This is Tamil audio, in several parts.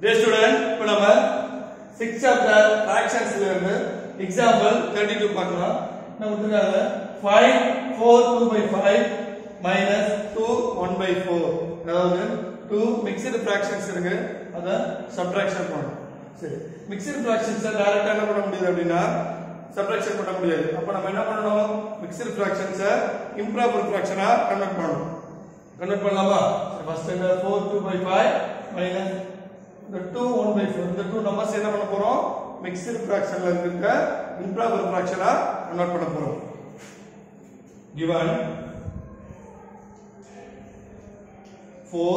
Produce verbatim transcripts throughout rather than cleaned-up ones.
Dear student, இப்போ நம்ம sixth chapter fractions ல இருந்து example thirty-two பார்க்கலாம். நம்ம கொடுத்திருக்காங்க find four two by five minus two one by four. அதாவது two mixed fractions இருக்கு. அத subtraction பண்ணனும். சரி. mixed fractions டைரக்டா என்ன பண்ண முடியாது அப்படினா subtraction பண்ண முடியாது. அப்ப நம்ம என்ன பண்ணனும்? mixed fractions improper fraction ஆ கன்வெர்ட் பண்ணனும். கன்வெர்ட் பண்ணலாமா? ஃபர்ஸ்ட் இந்த four two by five minus the two one by four. இந்த two numbers என்ன பண்ண போறோம்? mixed fraction ல இருக்க improper fraction ஆ கன்வெர்ட் பண்ண போறோம். given four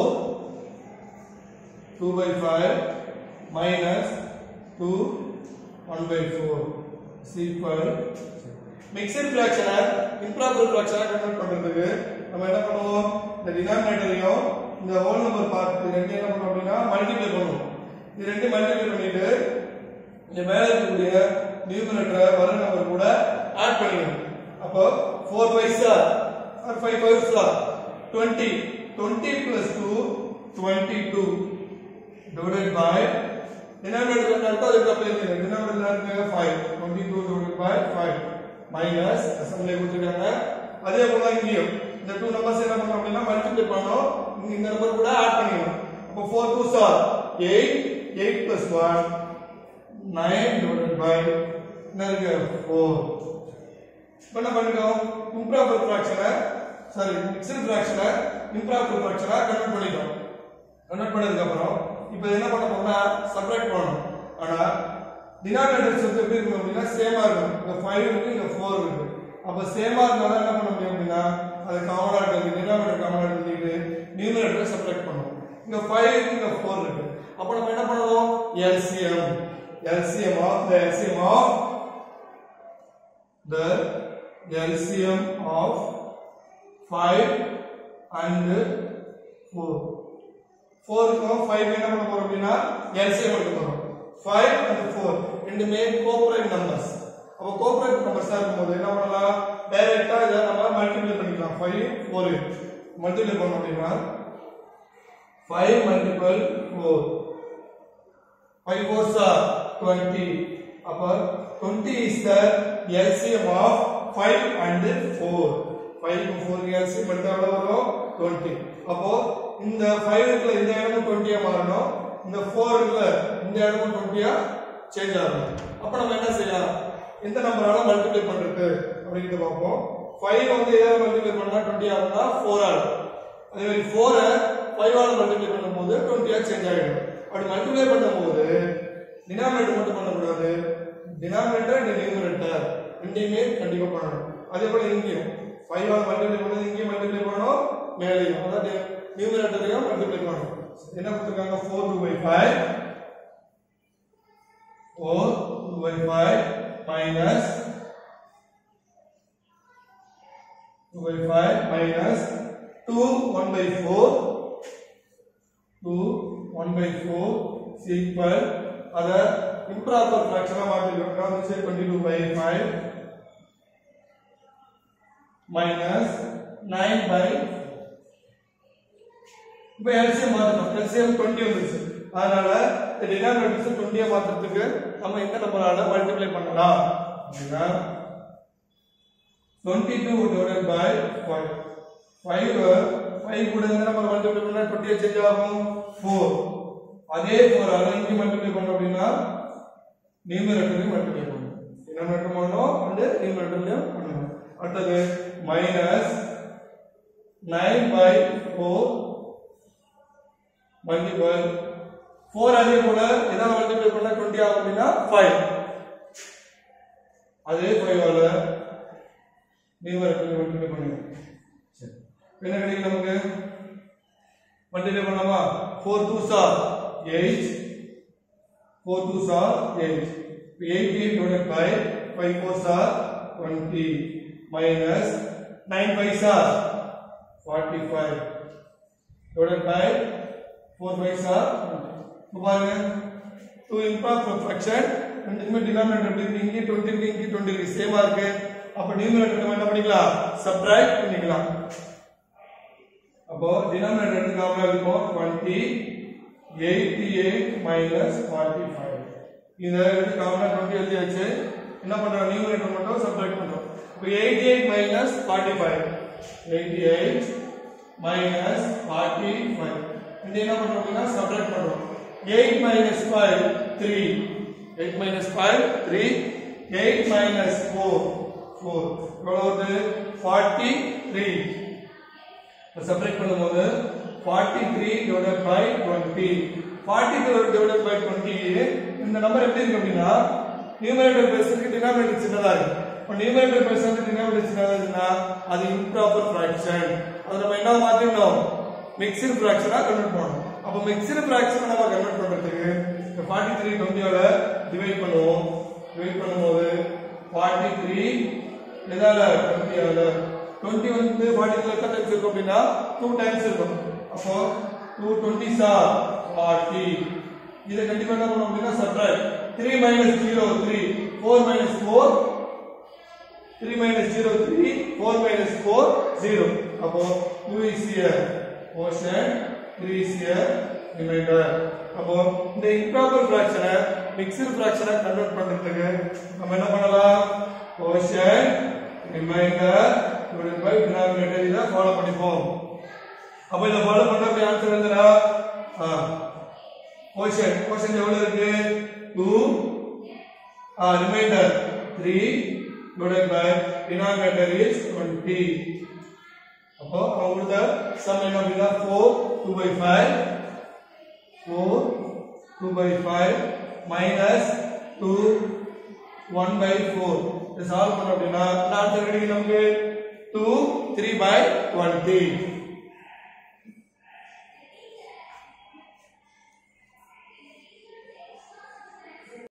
two by five minus two one by four is equal mixed fraction ஆ improper fraction ஆ கன்வெர்ட் பண்றதுக்கு நம்ம என்ன பண்ணுவோம்? இந்த டினாமினேட்டரையும் இந்த ஹோல் நம்பர் பார்ட் ரெண்டு என்ன பண்ணனும் அப்படினா மல்டிப்ளை பண்ணுவோம். இது ரெண்டு மல்டிப்ளை பண்ணிட்டு இந்த மேல இருக்கக்கூடிய நியூமரேட்டரை வர நம்பர் கூட ஆட் பண்ணிடணும். அப்போ four fives are or five fives are twenty. twenty plus two twenty-two divided by denominator என்ன இருக்கோ அதுக்கு அப்ளை பண்ணுங்க. denominator இருக்கு five. twenty-two divided by five minus assembly கொடுத்திருக்காங்க. அதே போல இங்கேயும் இந்த two numbers என்ன பண்ணனும் அப்படினா மல்டிப்ளை பண்ணனும். இங்க இந்த நம்பர் கூட ஆட் பண்ணிடணும். அப்போ four twos are eight. eight plus one nine divided by என்ன இருக்கு four. இப்போ என்ன பண்ணிட்டோம்? improper fraction sorry mixed fraction improper fraction convert பண்ணிட்டோம். கன்வெர்ட் பண்ணதுக்கு அப்புறம் இப்போ என்ன பண்ண போறோம்னா சப்ட்ராக்ட் பண்ணனும். ஆனா டினாமினேட்டர்ஸ் வந்து எப்படி இருக்கும் அப்படினா சேமா இருக்கும். இங்க five இருக்கு இங்க four இருக்கு. அப்ப சேமா இருந்தா என்ன பண்ண முடியும் அப்படினா அது காமனா இருக்கு. டினாமினேட்டர் காமனா எடுத்துட்டு நியூமரேட்டரை சப்ட்ராக்ட் பண்ணுவோம். இங்க five இருக்கு இங்க four இருக்கு. அப்ப நம்ம என்ன பண்ணுவோம்? L C M L C M of the L C M of the L C M of five and four. four க்கும் five என்ன பண்ண போறோம் அப்படினா L C M எடுக்க போறோம். five and four ரெண்டுமே கோப்ரைம் நம்பர்ஸ். அப்ப கோப்ரைம் நம்பர்ஸா இருக்கும்போது என்ன பண்ணலாம்? டைரக்டா இத நம்ம மல்டிப்ளை பண்ணிக்கலாம். five four மல்டிப்ளை பண்ணோம் அப்படினா five multiple four. five fours are twenty. அப்ப twenty is the L C M of five and four. five and four L C M எடுத்தா எவ்வளவு வரும்? twenty. அப்போ இந்த five க்குள்ள இந்த இடமும் twenty ஆ மாறணும். இந்த four க்குள்ள இந்த இடமும் twenty ஆ சேஞ்ச் ஆகும். அப்ப நம்ம என்ன செய்யலாம்? இந்த நம்பரால மல்டிப்ளை பண்றது அப்படிங்கறத பாப்போம். five வந்து எதால மல்டிப்ளை பண்ணா twenty ஆகும்னா four ஆகும். அதே மாதிரி four five ஆல மல்டிப்ளை பண்ணும்போது twenty ஆ சேஞ்ச் ஆயிடும். அப்படி மல்டிப்ளை பண்ணும்போது டினாமினேட்டர் மட்டும் பண்ண கூடாது. டினாமினேட்டர் அண்ட் நியூமரேட்டர் ரெண்டையுமே கண்டிப்பா பண்ணணும். அதே போல இங்கேயும் five ஆல மல்டிப்ளை பண்ணது இங்கேயும் மல்டிப்ளை பண்ணனும், மேலேயும் அதாவது நியூமரேட்டரையும் மல்டிப்ளை பண்ணணும். என்ன கொடுத்திருக்காங்க? four two by five four two by five minus two by five minus two one by four two one by four is equal other improper fraction of what we say twenty-two by five minus nine by இப்போ L C M மாத்தணும். L C M twenty வந்துருச்சு. அதனால இந்த டினாமினேட்டர்ஸ் twenty ஆ மாத்துறதுக்கு நம்ம இந்த நம்பரால மல்டிப்ளை பண்ணலாம். அப்படினா twenty-two divided by five. five five கூட இந்த நம்பர் மல்டிப்ளை பண்ணா twenty ஆ சேஞ்ச் ஆகும் four. அதே four ஆல இங்க மல்டிப்ளை பண்ணோம் அப்படினா நியூமரேட்டரையும் மல்டிப்ளை பண்ணணும். டினாமினேட்டர் பண்ணனும் and நியூமரேட்டரையும் பண்ணணும். அடுத்து minus nine by four multiple four அதே போல எதால மல்டிப்ளை பண்ணா twenty ஆகும் அப்படினா five. அதே five ஆல நியூமரேட்டரை மல்டிப்ளை பண்ணுங்க. சரி. என்ன கிடைக்கும் நமக்கு? மல்டிப்ளை பண்ணலாமா? four twos are eight. four twos are eight. eighteen divided by five fours are twenty minus nine fives are forty-five divided by four fives are இப்போ பாருங்க two improper fraction ரெண்டுமே டினாமினேட்டர் இருக்கு. இங்க twenty இருக்கு இங்க twenty இருக்கு சேமா இருக்கு. அப்ப நியூமரேட்டர் நம்ம என்ன பண்ணிக்கலாம்? சப்ட்ராக்ட் பண்ணிக்கலாம். அப்போ டினாமினேட்டர் காமனா இருக்கும் twenty eighty-eight minus forty-five. இதை எடுத்து காமனா twenty எழுதியாச்சு. என்ன பண்றோம்? நியூமரேட்டர் மட்டும் சப்ட்ராக்ட் பண்றோம். இப்போ eighty-eight minus forty-five. eighty-eight minus forty-five. இந்த என்ன பண்றோம் அப்படின்னா சப்ட்ராக்ட் பண்றோம். eight minus five, three. eight minus five, three. eight minus four, four. எவ்வளவு வருது? forty-three. இப்போ சப்ட்ராக்ட் பண்ணும்போது forty-three divided by twenty. forty-three divided by twenty. இந்த நம்பர் எப்படி இருக்கு அப்படின்னா நியூமரேட்டர் பேஸ்க்கு டினாமினேட்டர் சின்னதா இருக்கு. இப்போ நியூமரேட்டர் பேஸ்க்கு டினாமினேட்டர் சின்னதா இருக்குன்னா அது இம்ப்ராப்பர் ஃபிராக்ஷன். அது நம்ம என்ன மாத்திரணும்? மிக்ஸ்டு ஃபிராக்ஷனா கன்வெர்ட் பண்ணணும். அப்ப மிக்ஸ்டு ஃபிராக்ஷன் நம்ம கன்வெர்ட் பண்றதுக்கு இந்த forty-three twenty ஆல டிவைட் பண்ணுவோம். டிவைட் பண்ணும்போது forty-three எதால twenty ஆல twenty வந்து forty-three எத்தனை டைம்ஸ் இருக்கும் அப்படின்னா two டைம்ஸ் இருக்கும். அப்போ two twenties are forty. இத கண்டிப்பா என்ன பண்ணனும் அப்படின்னா subtract. three minus zero, three. four minus four, three minus zero, three. four minus four, zero. அப்போ two is here quotient, three is here remainder. அப்போ இந்த இம்ப்ராப்பர் ஃபிராக்ஷனை மிக்ஸ்டு ஃபிராக்ஷனா கன்வெர்ட் பண்றதுக்கு நம்ம என்ன பண்ணலாம்? quotient, remainder divided by denominator இத ஃபாலோ பண்ணிப்போம். அப்ப இத ஃபாலோ பண்ணா அப்படி ஆன்சர் எழுதுறா. ஆ quotient quotient எவ்வளவு இருக்கு? two. Ah remainder three divided by denominator is twenty. அப்போ அவங்களோட சம் என்ன அப்படின்னா four, two by five. four, two by five minus two, one by four. இத சால்வ் பண்ணோம் அப்படின்னா ஆன்சர் கிடைக்கும் நமக்கு two, three by twenty.